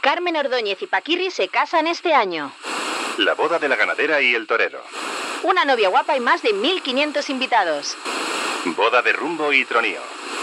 Carmen Ordóñez y Paquirri se casan este año. La boda de la ganadera y el torero. Una novia guapa y más de 1.500 invitados. Boda de rumbo y tronío.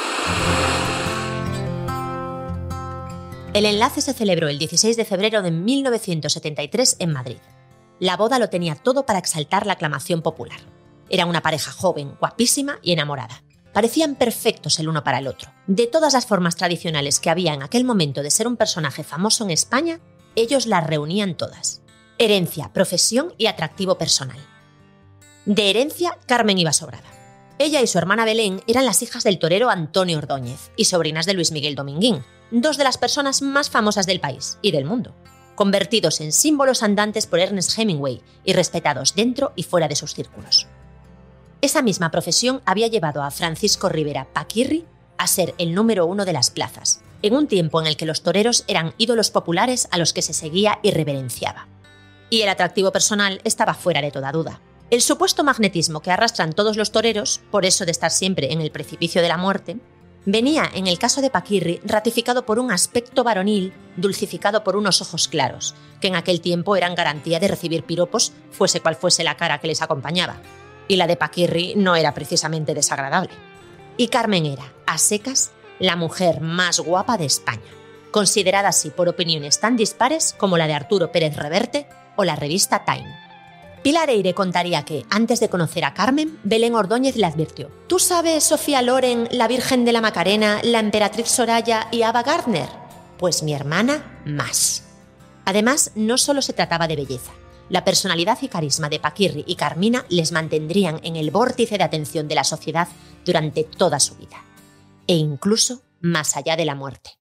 El enlace se celebró el 16 de febrero de 1973 en Madrid. La boda lo tenía todo para exaltar la aclamación popular. Era una pareja joven, guapísima y enamorada. Parecían perfectos el uno para el otro. De todas las formas tradicionales que había en aquel momento de ser un personaje famoso en España, ellos las reunían todas. Herencia, profesión y atractivo personal. De herencia, Carmen iba sobrada. Ella y su hermana Belén eran las hijas del torero Antonio Ordóñez y sobrinas de Luis Miguel Dominguín, dos de las personas más famosas del país y del mundo, convertidos en símbolos andantes por Ernest Hemingway y respetados dentro y fuera de sus círculos. Esa misma profesión había llevado a Francisco Rivera Paquirri a ser el número 1 de las plazas, en un tiempo en el que los toreros eran ídolos populares a los que se seguía y reverenciaba. Y el atractivo personal estaba fuera de toda duda. El supuesto magnetismo que arrastran todos los toreros, por eso de estar siempre en el precipicio de la muerte, venía, en el caso de Paquirri, ratificado por un aspecto varonil, dulcificado por unos ojos claros, que en aquel tiempo eran garantía de recibir piropos, fuese cual fuese la cara que les acompañaba. Y la de Paquirri no era precisamente desagradable. Y Carmen era, a secas, la mujer más guapa de España, considerada así por opiniones tan dispares como la de Arturo Pérez Reverte o la revista Time. Pilar Eyre contaría que, antes de conocer a Carmen, Belén Ordóñez le advirtió: ¿tú sabes Sofía Loren, la Virgen de la Macarena, la Emperatriz Soraya y Ava Gardner? Pues mi hermana más. Además, no solo se trataba de belleza. La personalidad y carisma de Paquirri y Carmina les mantendrían en el vórtice de atención de la sociedad durante toda su vida, e incluso más allá de la muerte.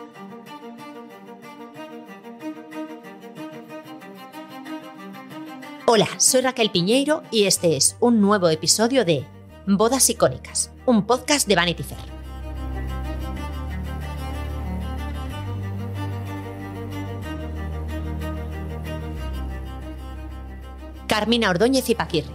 Hola, soy Raquel Piñeiro y este es un nuevo episodio de Bodas Icónicas, un podcast de Vanity Fair. Carmina Ordóñez y Paquirri.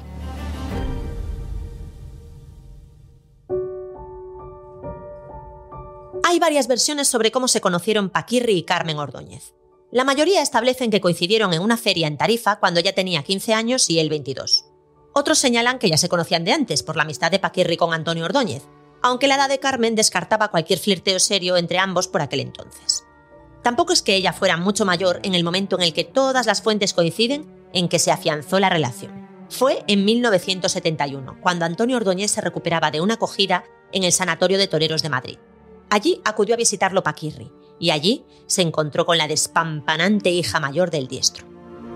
Hay varias versiones sobre cómo se conocieron Paquirri y Carmen Ordóñez. La mayoría establecen que coincidieron en una feria en Tarifa cuando ella tenía 15 años y él 22. Otros señalan que ya se conocían de antes por la amistad de Paquirri con Antonio Ordóñez, aunque la edad de Carmen descartaba cualquier flirteo serio entre ambos por aquel entonces. Tampoco es que ella fuera mucho mayor en el momento en el que todas las fuentes coinciden en que se afianzó la relación. Fue en 1971, cuando Antonio Ordóñez se recuperaba de una acogida en el Sanatorio de Toreros de Madrid. Allí acudió a visitarlo Paquirri, y allí se encontró con la despampanante hija mayor del diestro.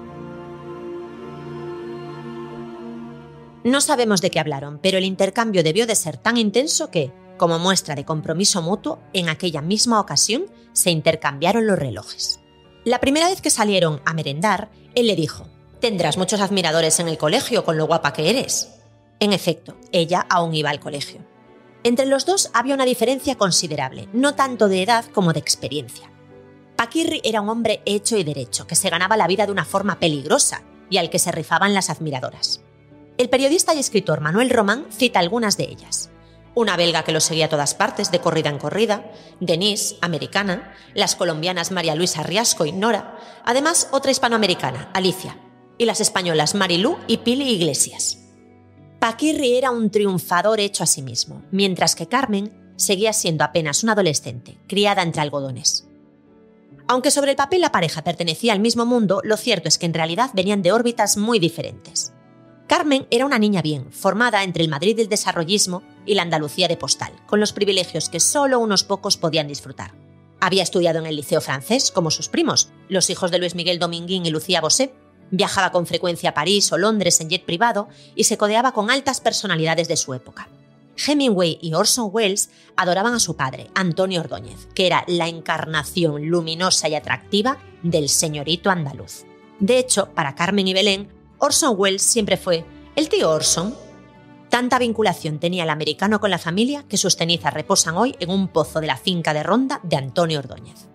No sabemos de qué hablaron, pero el intercambio debió de ser tan intenso que, como muestra de compromiso mutuo, en aquella misma ocasión se intercambiaron los relojes. La primera vez que salieron a merendar, él le dijo: «Tendrás muchos admiradores en el colegio con lo guapa que eres». En efecto, ella aún iba al colegio. Entre los dos había una diferencia considerable, no tanto de edad como de experiencia. Paquirri era un hombre hecho y derecho, que se ganaba la vida de una forma peligrosa y al que se rifaban las admiradoras. El periodista y escritor Manuel Román cita algunas de ellas. Una belga que lo seguía a todas partes, de corrida en corrida, Denise, americana, las colombianas María Luisa Riasco y Nora, además otra hispanoamericana, Alicia, y las españolas Marilú y Pili Iglesias. Paquirri era un triunfador hecho a sí mismo, mientras que Carmen seguía siendo apenas una adolescente, criada entre algodones. Aunque sobre el papel la pareja pertenecía al mismo mundo, lo cierto es que en realidad venían de órbitas muy diferentes. Carmen era una niña bien, formada entre el Madrid del desarrollismo y la Andalucía de postal, con los privilegios que solo unos pocos podían disfrutar. Había estudiado en el Liceo Francés, como sus primos, los hijos de Luis Miguel Dominguín y Lucía Bosé. Viajaba con frecuencia a París o Londres en jet privado y se codeaba con altas personalidades de su época. Hemingway y Orson Welles adoraban a su padre, Antonio Ordóñez, que era la encarnación luminosa y atractiva del señorito andaluz. De hecho, para Carmen y Belén, Orson Welles siempre fue el tío Orson. Tanta vinculación tenía el americano con la familia que sus cenizas reposan hoy en un pozo de la finca de Ronda de Antonio Ordóñez.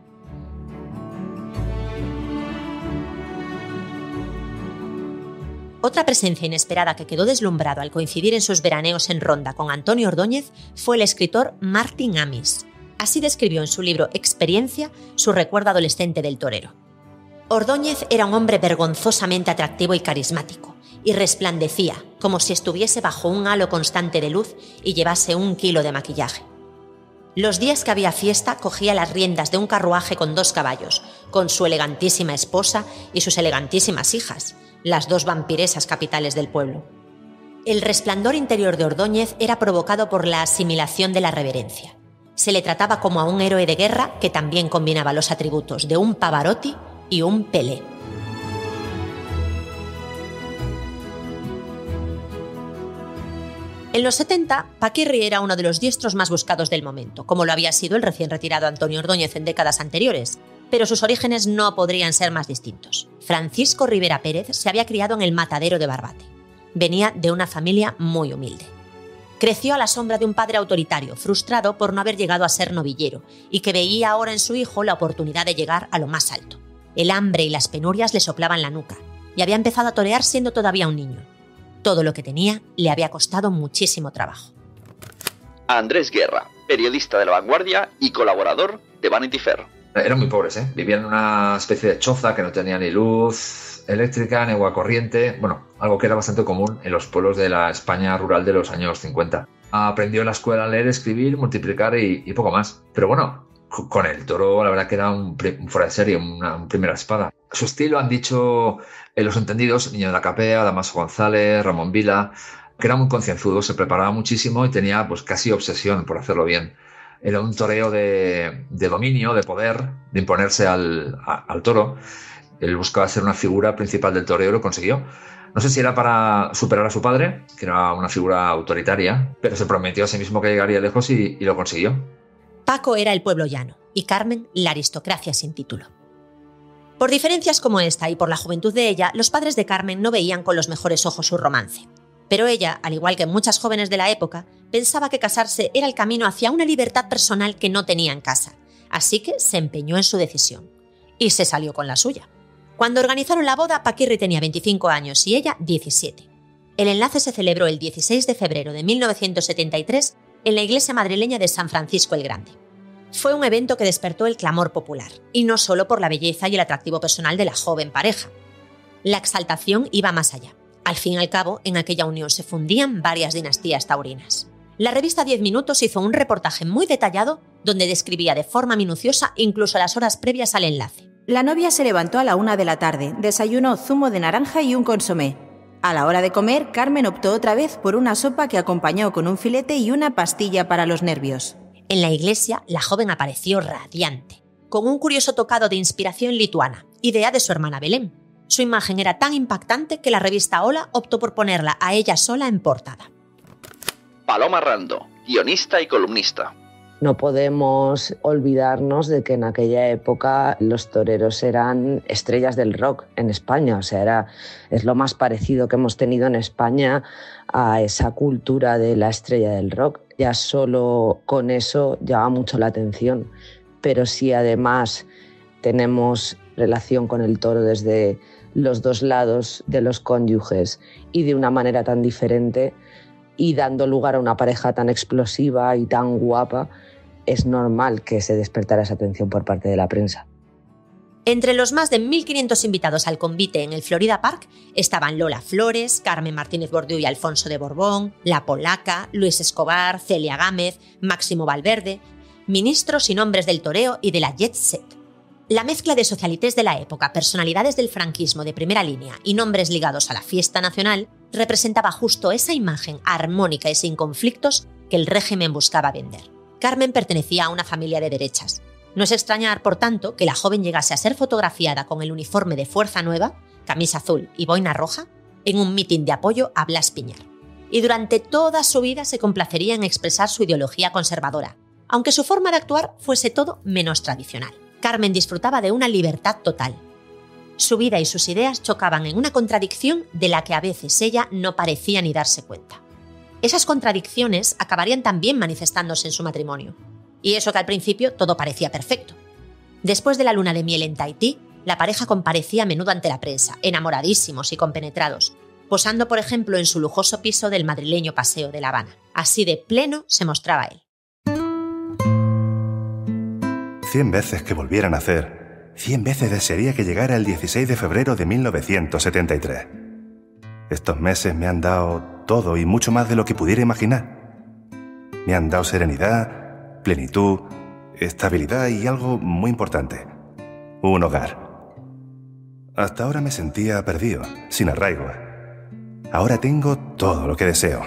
Otra presencia inesperada que quedó deslumbrado al coincidir en sus veraneos en Ronda con Antonio Ordóñez fue el escritor Martin Amis, Así describió en su libro Experiencia su recuerdo adolescente del torero. Ordóñez era un hombre vergonzosamente atractivo y carismático, y resplandecía como si estuviese bajo un halo constante de luz y llevase 1 kilo de maquillaje. Los días que había fiesta cogía las riendas de un carruaje con 2 caballos, con su elegantísima esposa y sus elegantísimas hijas, las 2 vampiresas capitales del pueblo. El resplandor interior de Ordóñez era provocado por la asimilación de la reverencia. Se le trataba como a un héroe de guerra que también combinaba los atributos de un Pavarotti y un Pelé. En los 70, Paquirri era uno de los diestros más buscados del momento, como lo había sido el recién retirado Antonio Ordóñez en décadas anteriores, pero sus orígenes no podrían ser más distintos. Francisco Rivera Pérez se había criado en el Matadero de Barbate. Venía de una familia muy humilde. Creció a la sombra de un padre autoritario, frustrado por no haber llegado a ser novillero, y que veía ahora en su hijo la oportunidad de llegar a lo más alto. El hambre y las penurias le soplaban la nuca, y había empezado a torear siendo todavía un niño. Todo lo que tenía le había costado muchísimo trabajo. Andrés Guerra, periodista de La Vanguardia y colaborador de Vanity Fair. Eran muy pobres, ¿eh? Vivían en una especie de choza que no tenía ni luz eléctrica ni agua corriente. Bueno, algo que era bastante común en los pueblos de la España rural de los años 50. Aprendió en la escuela a leer, escribir, multiplicar y poco más. Pero bueno, con el toro la verdad que era un fuera de serie, una primera espada. Su estilo han dicho los entendidos, Niño de la Capea, Damaso González, Ramón Vila, que era muy concienzudo, se preparaba muchísimo y tenía pues casi obsesión por hacerlo bien. Era un toreo de dominio, de poder, de imponerse al toro. Él buscaba ser una figura principal del toreo y lo consiguió. No sé si era para superar a su padre, que era una figura autoritaria, pero se prometió a sí mismo que llegaría lejos y lo consiguió. Paco era el pueblo llano y Carmen la aristocracia sin título. Por diferencias como esta y por la juventud de ella, los padres de Carmen no veían con los mejores ojos su romance. Pero ella, al igual que muchas jóvenes de la época, pensaba que casarse era el camino hacia una libertad personal que no tenía en casa, así que se empeñó en su decisión. Y se salió con la suya. Cuando organizaron la boda, Paquirri tenía 25 años y ella 17. El enlace se celebró el 16 de febrero de 1973 en la iglesia madrileña de San Francisco el Grande. Fue un evento que despertó el clamor popular, y no solo por la belleza y el atractivo personal de la joven pareja. La exaltación iba más allá. Al fin y al cabo, en aquella unión se fundían varias dinastías taurinas. La revista 10 Minutos hizo un reportaje muy detallado donde describía de forma minuciosa incluso las horas previas al enlace. La novia se levantó a la 1 de la tarde, desayunó zumo de naranja y un consomé. A la hora de comer, Carmen optó otra vez por una sopa que acompañó con un filete y una pastilla para los nervios. En la iglesia, la joven apareció radiante, con un curioso tocado de inspiración lituana, idea de su hermana Belén. Su imagen era tan impactante que la revista Hola optó por ponerla a ella sola en portada. Paloma Rando, guionista y columnista. No podemos olvidarnos de que en aquella época los toreros eran estrellas del rock en España. O sea, es lo más parecido que hemos tenido en España a esa cultura de la estrella del rock. Ya solo con eso llama mucho la atención. Pero si además tenemos relación con el toro desde los dos lados de los cónyuges y de una manera tan diferente y dando lugar a una pareja tan explosiva y tan guapa, es normal que se despertara esa atención por parte de la prensa. Entre los más de 1.500 invitados al convite en el Florida Park estaban Lola Flores, Carmen Martínez Bordiú y Alfonso de Borbón, La Polaca, Luis Escobar, Celia Gámez, Máximo Valverde, ministros y nombres del toreo y de la jet set. La mezcla de socialites de la época, personalidades del franquismo de primera línea y nombres ligados a la fiesta nacional representaba justo esa imagen armónica y sin conflictos que el régimen buscaba vender. Carmen pertenecía a una familia de derechas. No es extrañar, por tanto, que la joven llegase a ser fotografiada con el uniforme de Fuerza Nueva, camisa azul y boina roja, en un mitin de apoyo a Blas Piñar. Y durante toda su vida se complacería en expresar su ideología conservadora, aunque su forma de actuar fuese todo menos tradicional. Carmen disfrutaba de una libertad total. Su vida y sus ideas chocaban en una contradicción de la que a veces ella no parecía ni darse cuenta. Esas contradicciones acabarían también manifestándose en su matrimonio. Y eso que al principio todo parecía perfecto. Después de la luna de miel en Tahití, la pareja comparecía a menudo ante la prensa, enamoradísimos y compenetrados, posando por ejemplo en su lujoso piso del madrileño Paseo de La Habana. Así de pleno se mostraba él. 100 veces que volviera a nacer, 100 veces desearía que llegara el 16 de febrero de 1973. Estos meses me han dado todo y mucho más de lo que pudiera imaginar. Me han dado serenidad, plenitud, estabilidad y algo muy importante: un hogar. Hasta ahora me sentía perdido, sin arraigo. Ahora tengo todo lo que deseo.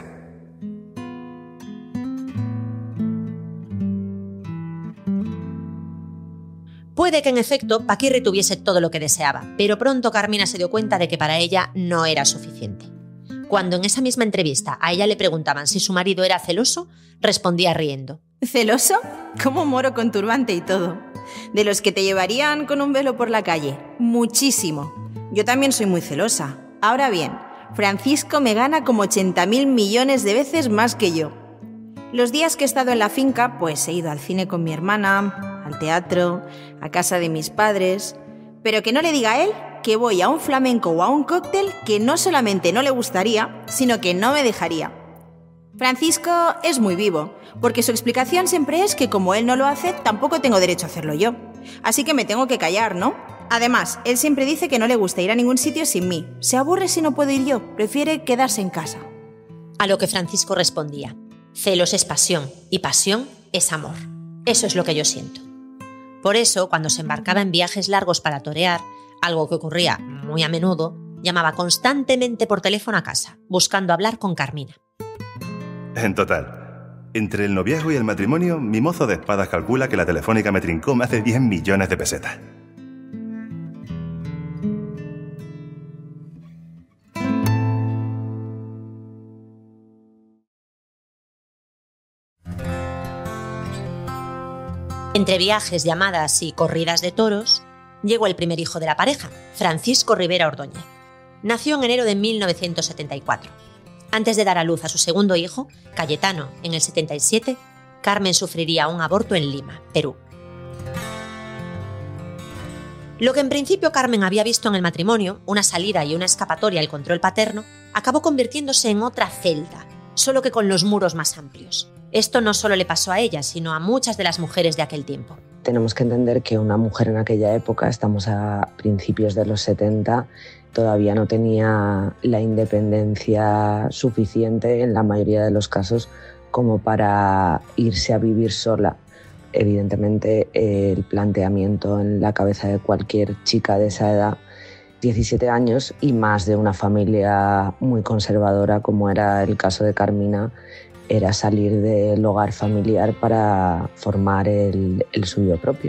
Puede que en efecto Paquirri tuviese todo lo que deseaba, pero pronto Carmina se dio cuenta de que para ella no era suficiente. Cuando en esa misma entrevista a ella le preguntaban si su marido era celoso, respondía riendo. ¿Celoso? ¿Cómo moro con turbante y todo? De los que te llevarían con un velo por la calle. Muchísimo. Yo también soy muy celosa. Ahora bien, Francisco me gana como 80.000 millones de veces más que yo. Los días que he estado en la finca, pues he ido al cine con mi hermana, al teatro, a casa de mis padres, pero que no le diga a él que voy a un flamenco o a un cóctel que no solamente no le gustaría, sino que no me dejaría. Francisco es muy vivo, porque su explicación siempre es que como él no lo hace, tampoco tengo derecho a hacerlo yo. Así que me tengo que callar, ¿no? Además, él siempre dice que no le gusta ir a ningún sitio sin mí. Se aburre si no puedo ir yo, prefiere quedarse en casa. A lo que Francisco respondía: celos es pasión y pasión es amor. Eso es lo que yo siento. Por eso, cuando se embarcaba en viajes largos para torear, algo que ocurría muy a menudo, llamaba constantemente por teléfono a casa, buscando hablar con Carmina. En total, entre el noviazgo y el matrimonio, mi mozo de espadas calcula que la telefónica me trincó más de 10 millones de pesetas. Entre viajes, llamadas y corridas de toros, llegó el primer hijo de la pareja, Francisco Rivera Ordóñez. Nació en enero de 1974. Antes de dar a luz a su segundo hijo, Cayetano, en el 77, Carmen sufriría un aborto en Lima, Perú. Lo que en principio Carmen había visto en el matrimonio, una salida y una escapatoria al control paterno, acabó convirtiéndose en otra celda, solo que con los muros más amplios. Esto no solo le pasó a ella, sino a muchas de las mujeres de aquel tiempo. Tenemos que entender que una mujer en aquella época, estamos a principios de los 70, todavía no tenía la independencia suficiente en la mayoría de los casos como para irse a vivir sola. Evidentemente, el planteamiento en la cabeza de cualquier chica de esa edad, 17 años y más de una familia muy conservadora como era el caso de Carmina, era salir del hogar familiar para formar el suyo propio.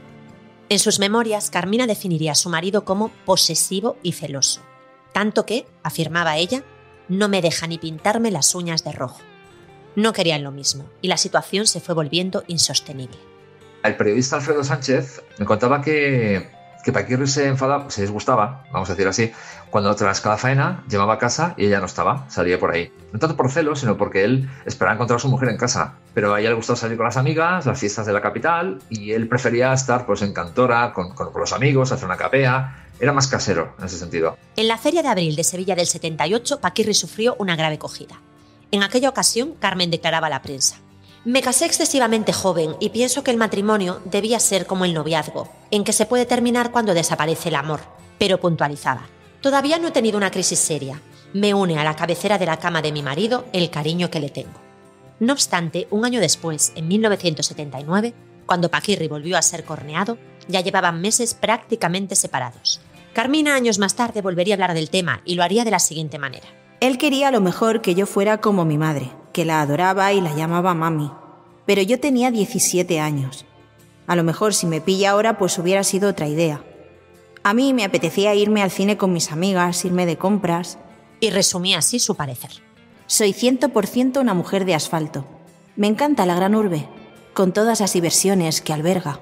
En sus memorias, Carmina definiría a su marido como posesivo y celoso. Tanto que, afirmaba ella, no me deja ni pintarme las uñas de rojo. No querían lo mismo y la situación se fue volviendo insostenible. El periodista Alfredo Sánchez me contaba que Paquirri se enfadaba, se disgustaba, vamos a decir así, cuando tras cada faena llamaba a casa y ella no estaba, salía por ahí. No tanto por celos, sino porque él esperaba encontrar a su mujer en casa. Pero a ella le gustaba salir con las amigas, las fiestas de la capital, y él prefería estar pues en Cantora, con los amigos, hacer una capea. Era más casero en ese sentido. En la Feria de Abril de Sevilla del 78, Paquirri sufrió una grave cogida. En aquella ocasión, Carmen declaraba a la prensa: me casé excesivamente joven y pienso que el matrimonio debía ser como el noviazgo, en que se puede terminar cuando desaparece el amor, pero puntualizaba: todavía no he tenido una crisis seria. Me une a la cabecera de la cama de mi marido el cariño que le tengo. No obstante, un año después, en 1979, cuando Paquirri volvió a ser corneado, ya llevaban meses prácticamente separados. Carmina, años más tarde, volvería a hablar del tema y lo haría de la siguiente manera. Él quería a lo mejor que yo fuera como mi madre, que la adoraba y la llamaba mami. Pero yo tenía 17 años. A lo mejor si me pilla ahora, pues hubiera sido otra idea. A mí me apetecía irme al cine con mis amigas, irme de compras. Y resumía así su parecer. Soy 100% una mujer de asfalto. Me encanta la gran urbe, con todas las diversiones que alberga.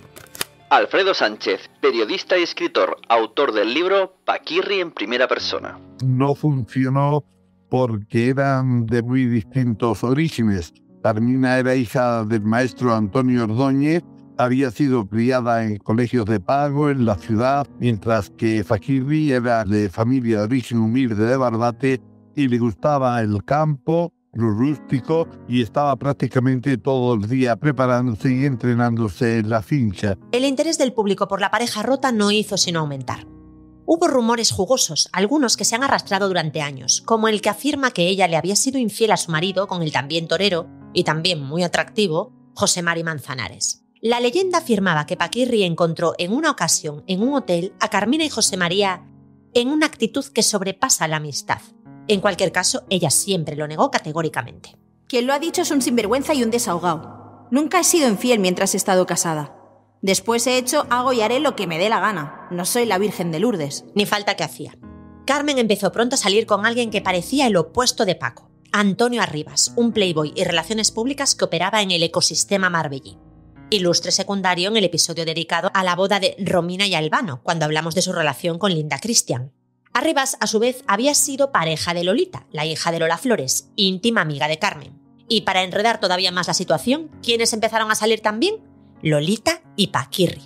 Alfredo Sánchez, periodista y escritor, autor del libro Paquirri en primera persona. No funcionó porque eran de muy distintos orígenes. Carmina era hija del maestro Antonio Ordóñez, había sido criada en colegios de pago en la ciudad, mientras que Paquirri era de familia de origen humilde de Barbate y le gustaba el campo, templo rústico y estaba prácticamente todo el día preparándose y entrenándose en la finca. El interés del público por la pareja rota no hizo sino aumentar. Hubo rumores jugosos, algunos que se han arrastrado durante años, como el que afirma que ella le había sido infiel a su marido con el también torero y también muy atractivo José Mari Manzanares. La leyenda afirmaba que Paquirri encontró en una ocasión en un hotel a Carmina y José María en una actitud que sobrepasa la amistad. En cualquier caso, ella siempre lo negó categóricamente. Quien lo ha dicho es un sinvergüenza y un desahogado. Nunca he sido infiel mientras he estado casada. Después he hecho, hago y haré lo que me dé la gana. No soy la Virgen de Lourdes. Ni falta que hacía. Carmen empezó pronto a salir con alguien que parecía el opuesto de Paco, Antonio Arribas, un playboy y relaciones públicas que operaba en el ecosistema marbellí. Ilustre secundario en el episodio dedicado a la boda de Romina y Albano, cuando hablamos de su relación con Linda Cristian. Arribas, a su vez, había sido pareja de Lolita, la hija de Lola Flores, íntima amiga de Carmen. Y para enredar todavía más la situación, ¿quiénes empezaron a salir también? Lolita y Paquirri.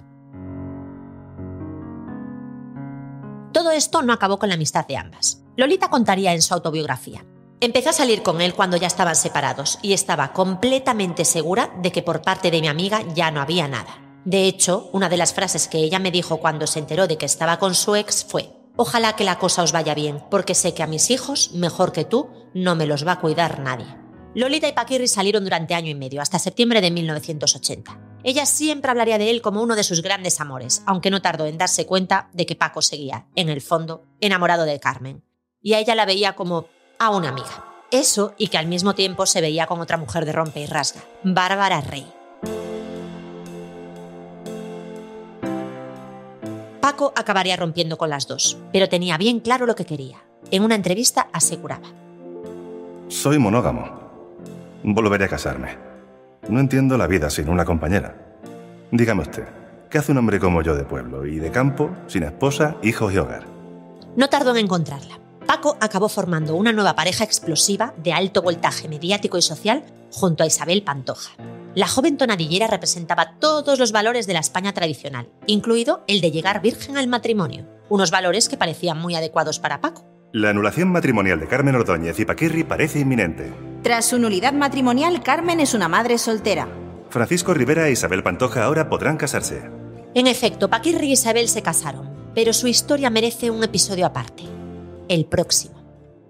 Todo esto no acabó con la amistad de ambas. Lolita contaría en su autobiografía: empecé a salir con él cuando ya estaban separados y estaba completamente segura de que por parte de mi amiga ya no había nada. De hecho, una de las frases que ella me dijo cuando se enteró de que estaba con su ex fue: ojalá que la cosa os vaya bien, porque sé que a mis hijos, mejor que tú, no me los va a cuidar nadie. Lolita y Paquirri salieron durante año y medio, hasta septiembre de 1980. Ella siempre hablaría de él como uno de sus grandes amores, aunque no tardó en darse cuenta de que Paco seguía, en el fondo, enamorado de Carmen. Y a ella la veía como a una amiga. Eso, y que al mismo tiempo se veía con otra mujer de rompe y rasga, Bárbara Rey. Paco acabaría rompiendo con las dos, pero tenía bien claro lo que quería. En una entrevista aseguraba: soy monógamo. Volveré a casarme. No entiendo la vida sin una compañera. Dígame usted, ¿qué hace un hombre como yo de pueblo y de campo, sin esposa, hijos y hogar? No tardó en encontrarla. Paco acabó formando una nueva pareja explosiva de alto voltaje mediático y social junto a Isabel Pantoja. La joven tonadillera representaba todos los valores de la España tradicional, incluido el de llegar virgen al matrimonio, unos valores que parecían muy adecuados para Paco. La anulación matrimonial de Carmen Ordóñez y Paquirri parece inminente. Tras su nulidad matrimonial, Carmen es una madre soltera. Francisco Rivera e Isabel Pantoja ahora podrán casarse. En efecto, Paquirri y Isabel se casaron, pero su historia merece un episodio aparte. El próximo.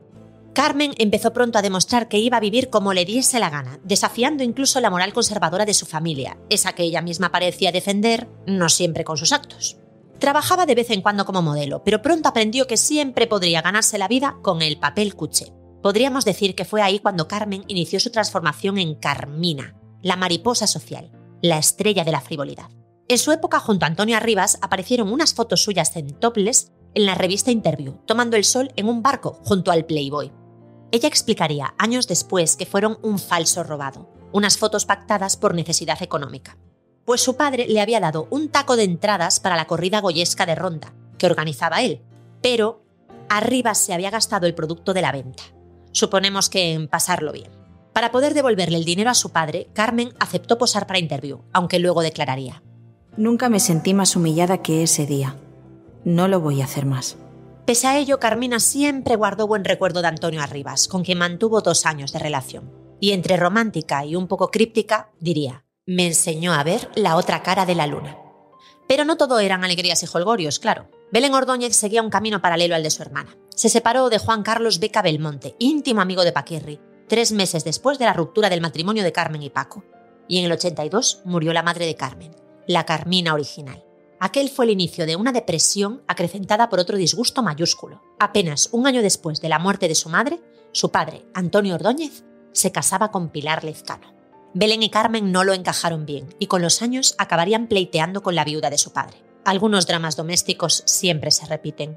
Carmen empezó pronto a demostrar que iba a vivir como le diese la gana, desafiando incluso la moral conservadora de su familia, esa que ella misma parecía defender, no siempre con sus actos. Trabajaba de vez en cuando como modelo, pero pronto aprendió que siempre podría ganarse la vida con el papel cuché. Podríamos decir que fue ahí cuando Carmen inició su transformación en Carmina, la mariposa social, la estrella de la frivolidad. En su época, junto a Antonio Arribas, aparecieron unas fotos suyas en topless en la revista Interview, tomando el sol en un barco junto al Playboy. Ella explicaría años después que fueron un falso robado, unas fotos pactadas por necesidad económica. Pues su padre le había dado un taco de entradas para la corrida goyesca de Ronda, que organizaba él, pero Arribas se había gastado el producto de la venta. Suponemos que en pasarlo bien. Para poder devolverle el dinero a su padre, Carmen aceptó posar para Interview, aunque luego declararía: nunca me sentí más humillada que ese día. No lo voy a hacer más. Pese a ello, Carmina siempre guardó buen recuerdo de Antonio Arribas, con quien mantuvo 2 años de relación. Y entre romántica y un poco críptica, diría: me enseñó a ver la otra cara de la luna. Pero no todo eran alegrías y jolgorios, claro. Belén Ordóñez seguía un camino paralelo al de su hermana. Se separó de Juan Carlos Beca Belmonte, íntimo amigo de Paquirri, 3 meses después de la ruptura del matrimonio de Carmen y Paco. Y en el 82 murió la madre de Carmen, la Carmina original. Aquel fue el inicio de una depresión acrecentada por otro disgusto mayúsculo. Apenas un año después de la muerte de su madre, su padre, Antonio Ordóñez, se casaba con Pilar Lezcano. Belén y Carmen no lo encajaron bien y con los años acabarían pleiteando con la viuda de su padre. Algunos dramas domésticos siempre se repiten.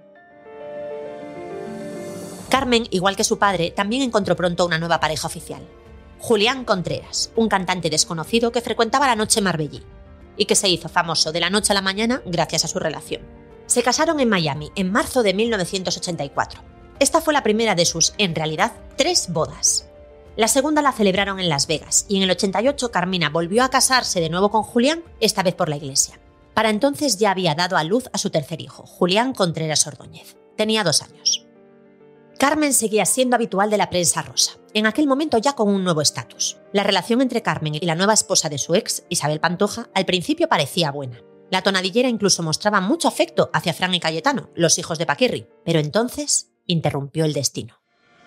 Carmen, igual que su padre, también encontró pronto una nueva pareja oficial. Julián Contreras, un cantante desconocido que frecuentaba la noche marbellí y que se hizo famoso de la noche a la mañana gracias a su relación. Se casaron en Miami en marzo de 1984. Esta fue la primera de sus, en realidad, 3 bodas. La segunda la celebraron en Las Vegas y en el 88 Carmina volvió a casarse de nuevo con Julián, esta vez por la iglesia. Para entonces ya había dado a luz a su tercer hijo, Julián Contreras Ordóñez. Tenía 2 años. Carmen seguía siendo habitual de la prensa rosa. en aquel momento ya con un nuevo estatus. La relación entre Carmen y la nueva esposa de su ex, Isabel Pantoja, al principio parecía buena. La tonadillera incluso mostraba mucho afecto hacia Fran y Cayetano, los hijos de Paquirri, pero entonces interrumpió el destino.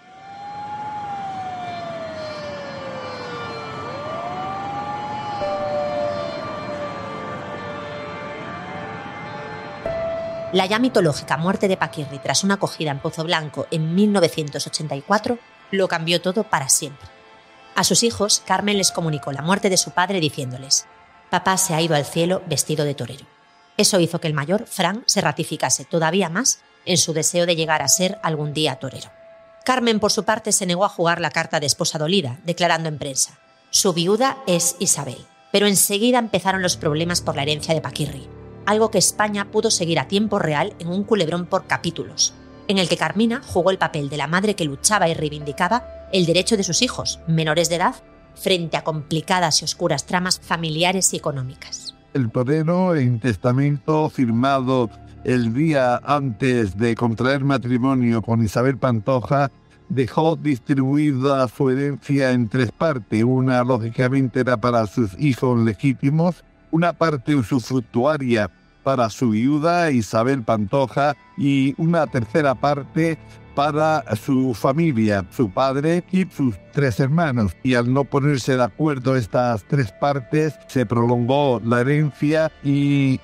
La ya mitológica muerte de Paquirri tras una acogida en Pozo Blanco en 1984 lo cambió todo para siempre. A sus hijos, Carmen les comunicó la muerte de su padre diciéndoles: «Papá se ha ido al cielo vestido de torero». Eso hizo que el mayor, Fran, se ratificase todavía más en su deseo de llegar a ser algún día torero. Carmen, por su parte, se negó a jugar la carta de esposa dolida, declarando en prensa: «Su viuda es Isabel». Pero enseguida empezaron los problemas por la herencia de Paquirri, algo que España pudo seguir a tiempo real en un culebrón por capítulos, en el que Carmina jugó el papel de la madre que luchaba y reivindicaba el derecho de sus hijos, menores de edad, frente a complicadas y oscuras tramas familiares y económicas. El torero, en testamento firmado el día antes de contraer matrimonio con Isabel Pantoja, dejó distribuida su herencia en 3 partes. Una, lógicamente, era para sus hijos legítimos, una parte usufructuaria para su viuda Isabel Pantoja y una tercera parte para su familia, su padre y sus 3 hermanos. Y al no ponerse de acuerdo estas 3 partes, se prolongó la herencia y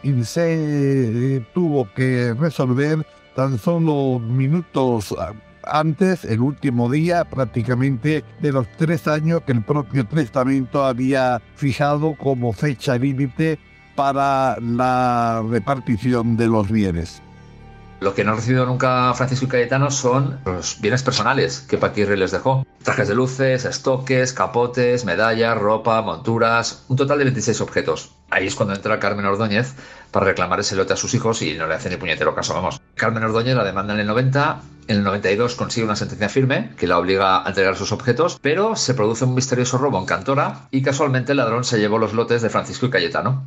se tuvo que resolver tan solo minutos antes, el último día prácticamente de los 3 años que el propio testamento había fijado como fecha límite para la repartición de los bienes. Lo que no han recibido nunca Francisco y Cayetano son los bienes personales que Paquirri les dejó. Trajes de luces, estoques, capotes, medallas, ropa, monturas, un total de 26 objetos. Ahí es cuando entra Carmen Ordóñez para reclamar ese lote a sus hijos y no le hace ni puñetero caso, vamos. Carmen Ordóñez la demanda en el 90, en el 92 consigue una sentencia firme que la obliga a entregar sus objetos, pero se produce un misterioso robo en Cantora y casualmente el ladrón se llevó los lotes de Francisco y Cayetano.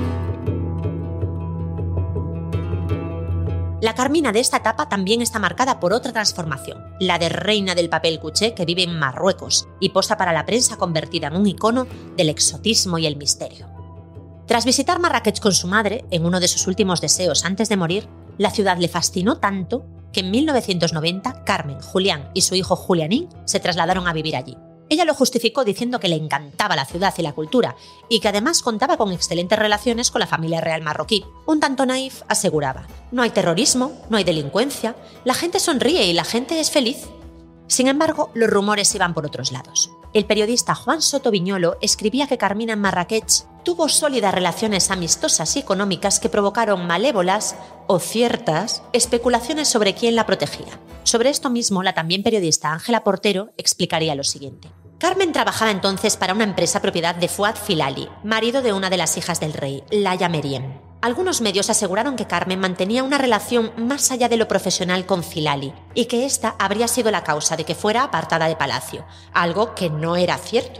La Carmina de esta etapa también está marcada por otra transformación, la de reina del papel cuché que vive en Marruecos y posa para la prensa convertida en un icono del exotismo y el misterio. Tras visitar Marrakech con su madre, en uno de sus últimos deseos antes de morir, la ciudad le fascinó tanto que en 1990 Carmen, Julián y su hijo Julianín se trasladaron a vivir allí. Ella lo justificó diciendo que le encantaba la ciudad y la cultura y que además contaba con excelentes relaciones con la familia real marroquí. Un tanto naif aseguraba: no hay terrorismo, no hay delincuencia, la gente sonríe y la gente es feliz. Sin embargo, los rumores iban por otros lados. El periodista Juan Soto Viñolo escribía que Carmina en Marrakech tuvo sólidas relaciones amistosas y económicas que provocaron malévolas o ciertas especulaciones sobre quién la protegía. Sobre esto mismo, la también periodista Ángela Portero explicaría lo siguiente. Carmen trabajaba entonces para una empresa propiedad de Fuad Filali, marido de una de las hijas del rey, Laia Meriem. Algunos medios aseguraron que Carmen mantenía una relación más allá de lo profesional con Filali y que esta habría sido la causa de que fuera apartada de palacio, algo que no era cierto.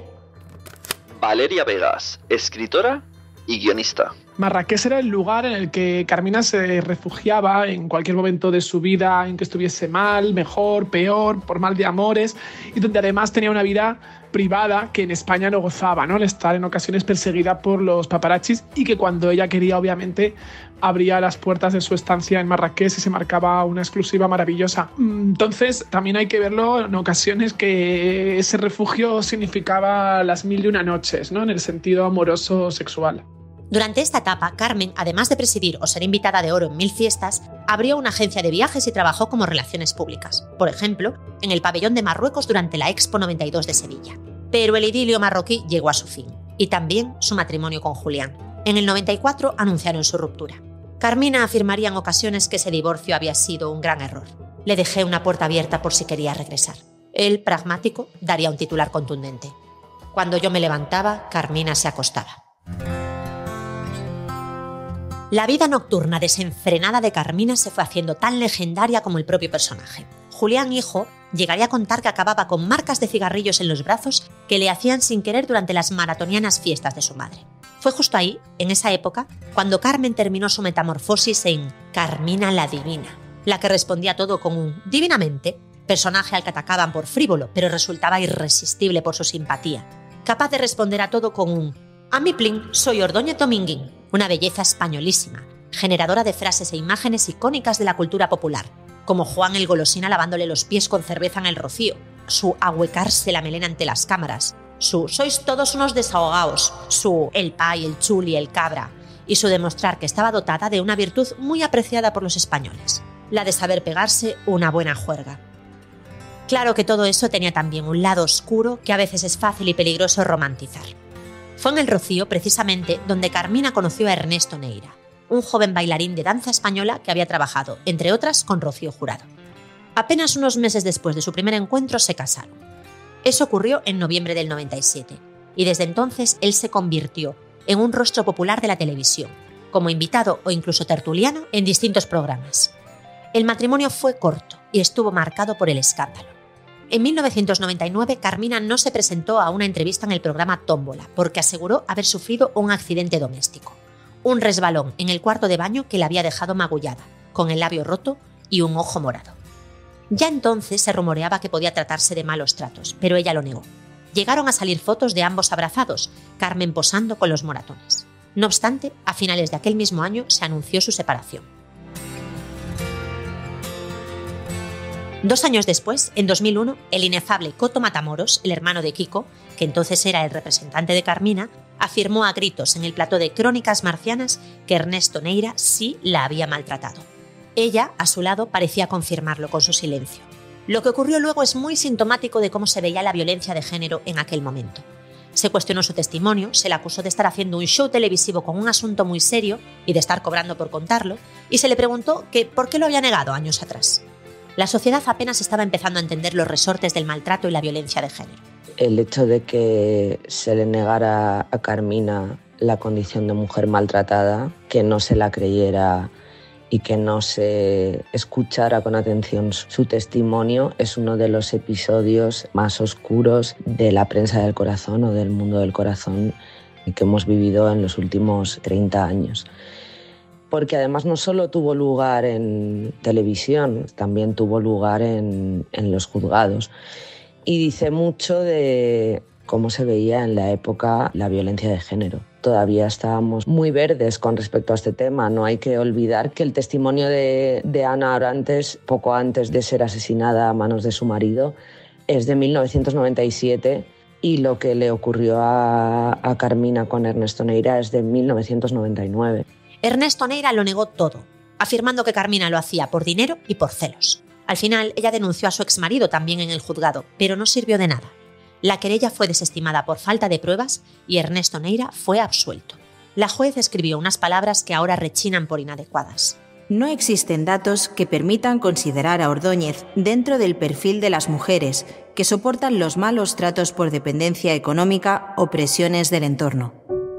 Valeria Vegas, escritora y guionista. Marrakech era el lugar en el que Carmina se refugiaba en cualquier momento de su vida en que estuviese mal, mejor, peor, por mal de amores, y donde además tenía una vida privada que en España no gozaba, ¿no? Al estar en ocasiones perseguida por los paparazzis y que cuando ella quería, obviamente, abría las puertas de su estancia en Marrakech y se marcaba una exclusiva maravillosa. Entonces, también hay que verlo en ocasiones que ese refugio significaba las 1001 noches, ¿no? En el sentido amoroso sexual. Durante esta etapa, Carmen, además de presidir o ser invitada de oro en 1000 fiestas, abrió una agencia de viajes y trabajó como relaciones públicas, por ejemplo, en el pabellón de Marruecos durante la Expo 92 de Sevilla. Pero el idilio marroquí llegó a su fin, y también su matrimonio con Julián. En el 94 anunciaron su ruptura. Carmina afirmaría en ocasiones que ese divorcio había sido un gran error. Le dejé una puerta abierta por si quería regresar. Él, pragmático, daría un titular contundente. Cuando yo me levantaba, Carmina se acostaba. La vida nocturna desenfrenada de Carmina se fue haciendo tan legendaria como el propio personaje. Julián, hijo, llegaría a contar que acababa con marcas de cigarrillos en los brazos que le hacían sin querer durante las maratonianas fiestas de su madre. Fue justo ahí, en esa época, cuando Carmen terminó su metamorfosis en Carmina la Divina, la que respondía todo con un divinamente, personaje al que atacaban por frívolo, pero resultaba irresistible por su simpatía, capaz de responder a todo con un «A mi plin, soy Ordóñez Dominguín», una belleza españolísima, generadora de frases e imágenes icónicas de la cultura popular, como Juan el Golosina lavándole los pies con cerveza en el Rocío, su ahuecarse la melena ante las cámaras, su «sois todos unos desahogaos», su «el pay, el chuli, el cabra», y su demostrar que estaba dotada de una virtud muy apreciada por los españoles, la de saber pegarse una buena juerga. Claro que todo eso tenía también un lado oscuro que a veces es fácil y peligroso romantizar. Fue en el Rocío, precisamente, donde Carmina conoció a Ernesto Neira, un joven bailarín de danza española que había trabajado, entre otras, con Rocío Jurado. Apenas unos meses después de su primer encuentro se casaron. Eso ocurrió en noviembre del 97, y desde entonces él se convirtió en un rostro popular de la televisión, como invitado o incluso tertuliano en distintos programas. El matrimonio fue corto y estuvo marcado por el escándalo. En 1999, Carmina no se presentó a una entrevista en el programa Tómbola porque aseguró haber sufrido un accidente doméstico, un resbalón en el cuarto de baño que la había dejado magullada, con el labio roto y un ojo morado. Ya entonces se rumoreaba que podía tratarse de malos tratos, pero ella lo negó. Llegaron a salir fotos de ambos abrazados, Carmen posando con los moratones. No obstante, a finales de aquel mismo año se anunció su separación. 2 años después, en 2001, el inefable Coto Matamoros, el hermano de Kiko, que entonces era el representante de Carmina, afirmó a gritos en el plató de Crónicas Marcianas que Ernesto Neira sí la había maltratado. Ella, a su lado, parecía confirmarlo con su silencio. Lo que ocurrió luego es muy sintomático de cómo se veía la violencia de género en aquel momento. Se cuestionó su testimonio, se le acusó de estar haciendo un show televisivo con un asunto muy serio y de estar cobrando por contarlo, y se le preguntó que por qué lo había negado años atrás. La sociedad apenas estaba empezando a entender los resortes del maltrato y la violencia de género. El hecho de que se le negara a Carmina la condición de mujer maltratada, que no se la creyera y que no se escuchara con atención su testimonio, es uno de los episodios más oscuros de la prensa del corazón o del mundo del corazón que hemos vivido en los últimos 30 años. Porque además no solo tuvo lugar en televisión, también tuvo lugar en los juzgados. Y dice mucho de cómo se veía en la época la violencia de género. Todavía estábamos muy verdes con respecto a este tema. No hay que olvidar que el testimonio de Ana Orantes, poco antes de ser asesinada a manos de su marido, es de 1997 y lo que le ocurrió a Carmina con Ernesto Neira es de 1999. Ernesto Neira lo negó todo, afirmando que Carmina lo hacía por dinero y por celos. Al final, ella denunció a su exmarido también en el juzgado, pero no sirvió de nada. La querella fue desestimada por falta de pruebas y Ernesto Neira fue absuelto. La juez escribió unas palabras que ahora rechinan por inadecuadas. No existen datos que permitan considerar a Ordóñez dentro del perfil de las mujeres que soportan los malos tratos por dependencia económica o presiones del entorno.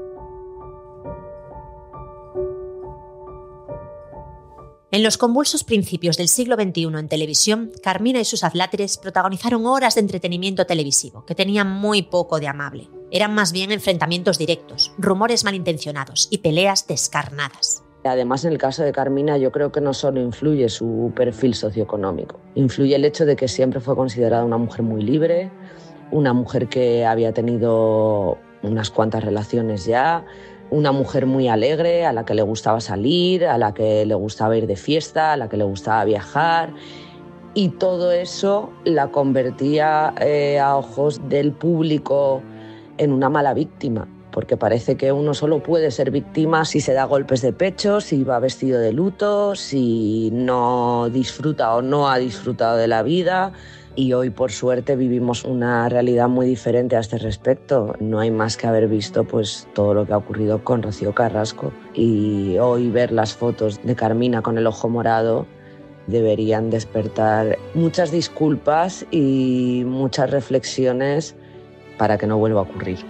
En los convulsos principios del siglo XXI en televisión, Carmina y sus adláteres protagonizaron horas de entretenimiento televisivo que tenían muy poco de amable. Eran más bien enfrentamientos directos, rumores malintencionados y peleas descarnadas. Además, en el caso de Carmina, yo creo que no solo influye su perfil socioeconómico, influye el hecho de que siempre fue considerada una mujer muy libre, una mujer que había tenido unas cuantas relaciones ya, una mujer muy alegre, a la que le gustaba salir, a la que le gustaba ir de fiesta, a la que le gustaba viajar. Y todo eso la convertía a ojos del público en una mala víctima, porque parece que uno solo puede ser víctima si se da golpes de pecho, si va vestido de luto, si no disfruta o no ha disfrutado de la vida. Y hoy, por suerte, vivimos una realidad muy diferente a este respecto. No hay más que haber visto pues, todo lo que ha ocurrido con Rocío Carrasco. Y hoy ver las fotos de Carmina con el ojo morado deberían despertar muchas disculpas y muchas reflexiones para que no vuelva a ocurrir.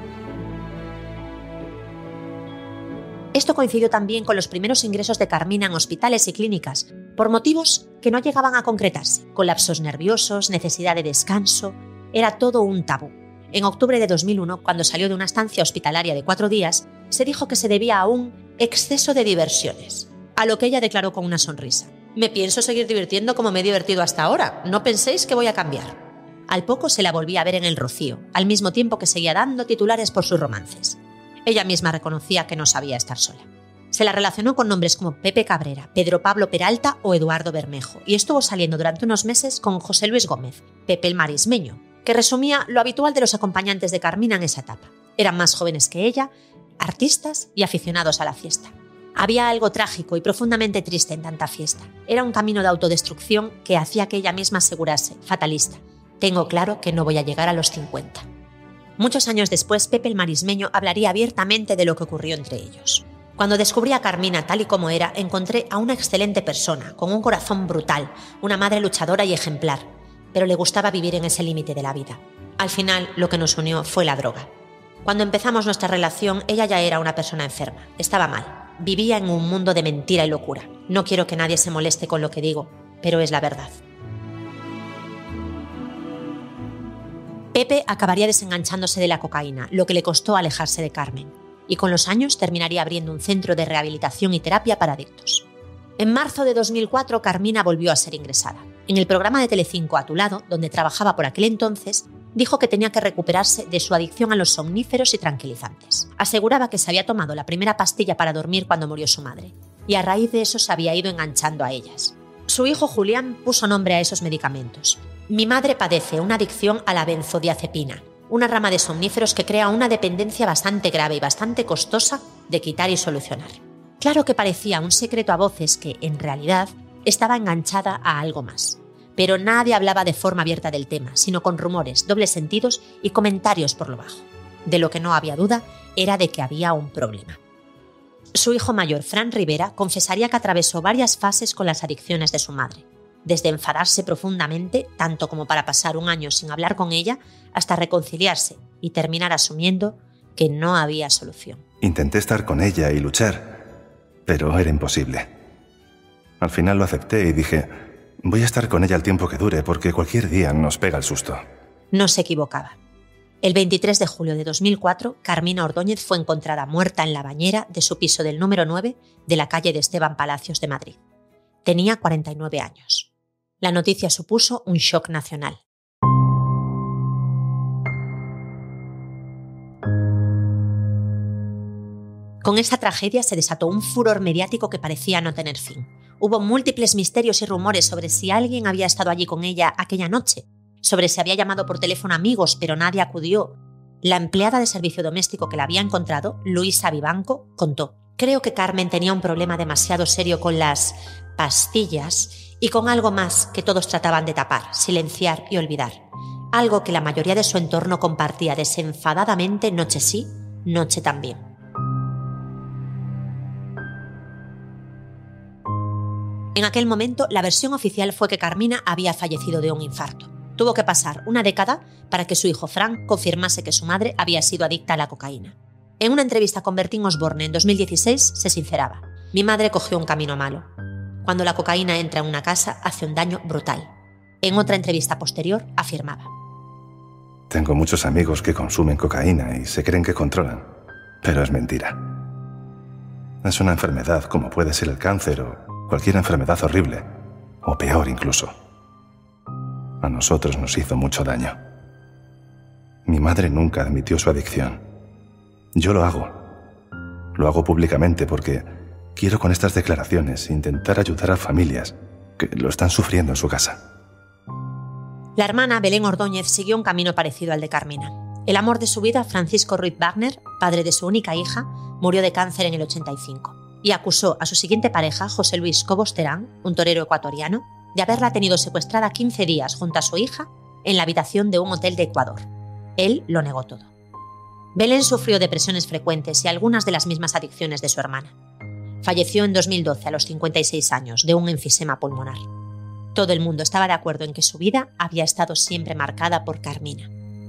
Esto coincidió también con los primeros ingresos de Carmina en hospitales y clínicas, por motivos que no llegaban a concretarse. Colapsos nerviosos, necesidad de descanso, era todo un tabú. En octubre de 2001, cuando salió de una estancia hospitalaria de 4 días, se dijo que se debía a un exceso de diversiones, a lo que ella declaró con una sonrisa. Me pienso seguir divirtiendo como me he divertido hasta ahora. No penséis que voy a cambiar. Al poco se la volvía a ver en El Rocío, al mismo tiempo que seguía dando titulares por sus romances. Ella misma reconocía que no sabía estar sola. Se la relacionó con nombres como Pepe Cabrera, Pedro Pablo Peralta o Eduardo Bermejo, y estuvo saliendo durante unos meses con José Luis Gómez, Pepe el Marismeño, que resumía lo habitual de los acompañantes de Carmina en esa etapa. Eran más jóvenes que ella, artistas y aficionados a la fiesta. Había algo trágico y profundamente triste en tanta fiesta. Era un camino de autodestrucción que hacía que ella misma asegurase, fatalista: tengo claro que no voy a llegar a los 50. Muchos años después, Pepe el Marismeño hablaría abiertamente de lo que ocurrió entre ellos. Cuando descubrí a Carmina tal y como era, encontré a una excelente persona, con un corazón brutal, una madre luchadora y ejemplar, pero le gustaba vivir en ese límite de la vida. Al final, lo que nos unió fue la droga. Cuando empezamos nuestra relación, ella ya era una persona enferma, estaba mal, vivía en un mundo de mentira y locura. No quiero que nadie se moleste con lo que digo, pero es la verdad. Pepe acabaría desenganchándose de la cocaína, lo que le costó alejarse de Carmen, y con los años terminaría abriendo un centro de rehabilitación y terapia para adictos. En marzo de 2004, Carmina volvió a ser ingresada. En el programa de Telecinco A tu lado, donde trabajaba por aquel entonces, dijo que tenía que recuperarse de su adicción a los somníferos y tranquilizantes. Aseguraba que se había tomado la primera pastilla para dormir cuando murió su madre, y a raíz de eso se había ido enganchando a ellas. Su hijo Julián puso nombre a esos medicamentos. Mi madre padece una adicción a la benzodiazepina, una rama de somníferos que crea una dependencia bastante grave y bastante costosa de quitar y solucionar. Claro que parecía un secreto a voces que, en realidad, estaba enganchada a algo más. Pero nadie hablaba de forma abierta del tema, sino con rumores, dobles sentidos y comentarios por lo bajo. De lo que no había duda era de que había un problema. Su hijo mayor, Fran Rivera, confesaría que atravesó varias fases con las adicciones de su madre. Desde enfadarse profundamente, tanto como para pasar un año sin hablar con ella, hasta reconciliarse y terminar asumiendo que no había solución. Intenté estar con ella y luchar, pero era imposible. Al final lo acepté y dije: voy a estar con ella el tiempo que dure, porque cualquier día nos pega el susto. No se equivocaba. El 23 de julio de 2004, Carmina Ordóñez fue encontrada muerta en la bañera de su piso del número 9 de la calle de Esteban Palacios de Madrid. Tenía 49 años. La noticia supuso un shock nacional. Con esta tragedia se desató un furor mediático que parecía no tener fin. Hubo múltiples misterios y rumores sobre si alguien había estado allí con ella aquella noche, sobre si había llamado por teléfono a amigos pero nadie acudió. La empleada de servicio doméstico que la había encontrado, Luisa Vivanco, contó: creo que Carmen tenía un problema demasiado serio con las pastillas y con algo más que todos trataban de tapar, silenciar y olvidar. Algo que la mayoría de su entorno compartía desenfadadamente noche sí, noche también. En aquel momento, la versión oficial fue que Carmina había fallecido de un infarto. Tuvo que pasar una década para que su hijo Frank confirmase que su madre había sido adicta a la cocaína. En una entrevista con Bertín Osborne en 2016 se sinceraba: mi madre cogió un camino malo. Cuando la cocaína entra en una casa, hace un daño brutal. En otra entrevista posterior, afirmaba: tengo muchos amigos que consumen cocaína y se creen que controlan, pero es mentira. Es una enfermedad como puede ser el cáncer o cualquier enfermedad horrible, o peor incluso. A nosotros nos hizo mucho daño. Mi madre nunca admitió su adicción. Yo lo hago. Lo hago públicamente porque quiero con estas declaraciones intentar ayudar a familias que lo están sufriendo en su casa. La hermana Belén Ordóñez siguió un camino parecido al de Carmina. El amor de su vida, Francisco Ruiz Wagner, padre de su única hija, murió de cáncer en el 85 y acusó a su siguiente pareja, José Luis Cobos Terán, un torero ecuatoriano, de haberla tenido secuestrada 15 días junto a su hija en la habitación de un hotel de Ecuador. Él lo negó todo. Belén sufrió depresiones frecuentes y algunas de las mismas adicciones de su hermana. Falleció en 2012 a los 56 años de un enfisema pulmonar. Todo el mundo estaba de acuerdo en que su vida había estado siempre marcada por Carmina.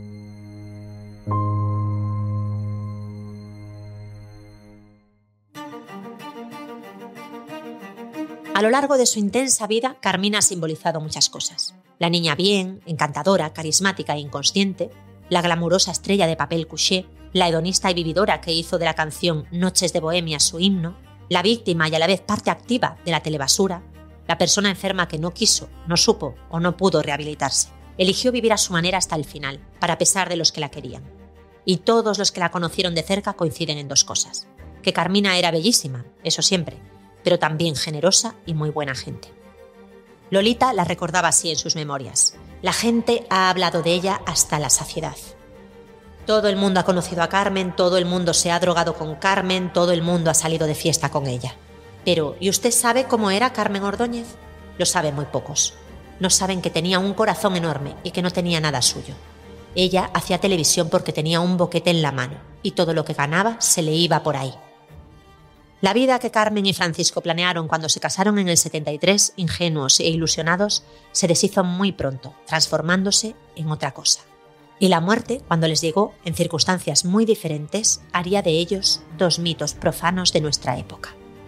A lo largo de su intensa vida, Carmina ha simbolizado muchas cosas. La niña bien, encantadora, carismática e inconsciente, la glamurosa estrella de papel couché, la hedonista y vividora que hizo de la canción Noches de Bohemia su himno, la víctima y a la vez parte activa de la telebasura, la persona enferma que no quiso, no supo o no pudo rehabilitarse. Eligió vivir a su manera hasta el final, para pesar de los que la querían. Y todos los que la conocieron de cerca coinciden en dos cosas. Que Carmina era bellísima, eso siempre, pero también generosa y muy buena gente. Lolita la recordaba así en sus memorias. La gente ha hablado de ella hasta la saciedad. Todo el mundo ha conocido a Carmen, todo el mundo se ha drogado con Carmen, todo el mundo ha salido de fiesta con ella. Pero, ¿y usted sabe cómo era Carmen Ordóñez? Lo saben muy pocos. No saben que tenía un corazón enorme y que no tenía nada suyo. Ella hacía televisión porque tenía un boquete en la mano y todo lo que ganaba se le iba por ahí. La vida que Carmen y Francisco planearon cuando se casaron en el 73, ingenuos e ilusionados, se deshizo muy pronto, transformándose en otra cosa. Y la muerte, cuando les llegó, en circunstancias muy diferentes, haría de ellos dos mitos profanos de nuestra época.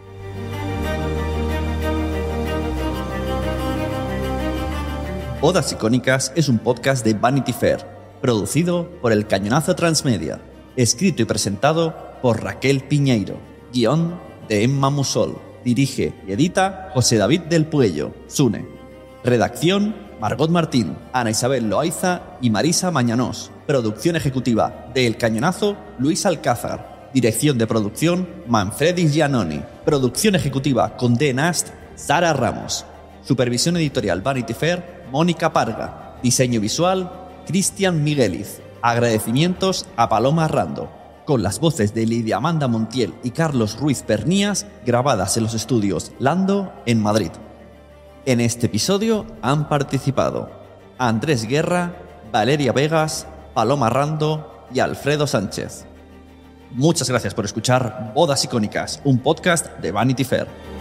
Bodas Icónicas es un podcast de Vanity Fair, producido por El Cañonazo Transmedia, escrito y presentado por Raquel Piñeiro, guión de Emma Musol, dirige y edita José David del Puello, Sune. Redacción Margot Martín, Ana Isabel Loaiza y Marisa Mañanós. Producción ejecutiva de El Cañonazo, Luis Alcázar. Dirección de producción, Manfredis Giannoni. Producción ejecutiva con D. Nast, Sara Ramos. Supervisión editorial Vanity Fair, Mónica Parga. Diseño visual, Cristian Migueliz. Agradecimientos a Paloma Rando. Con las voces de Lidia Amanda Montiel y Carlos Ruiz Pernías, grabadas en los estudios Lando, en Madrid. En este episodio han participado Andrés Guerra, Valeria Vegas, Paloma Rando y Alfredo Sánchez. Muchas gracias por escuchar Bodas Icónicas, un podcast de Vanity Fair.